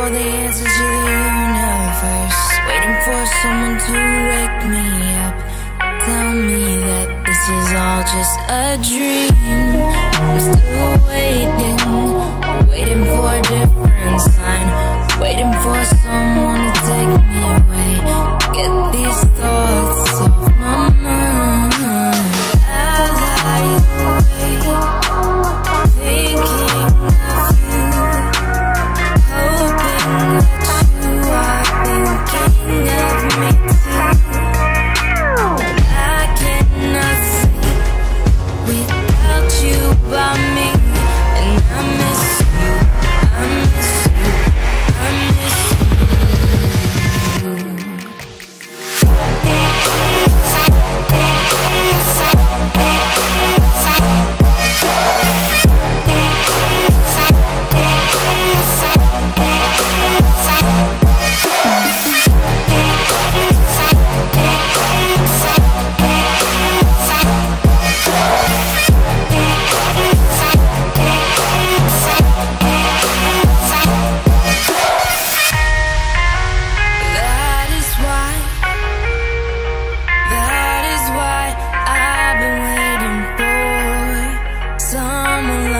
all the answers to the universe, waiting for someone to wake me up, tell me that this is all just a dream. I'm still waiting for a different sign, waiting for someone to take me away, get these thoughts off my mind. As I wait, thinking of you, hoping that you are thinking of me too. I cannot sleep without you by me, and I miss you, I miss you, I miss That is why I've been waiting for someone